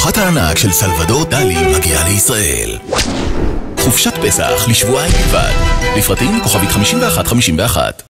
תערוכת הענק של סלבדור דלי מגיעה לישראל. חופשת פסח לשבועיים בלבד. לפרטים כוכבית 5151.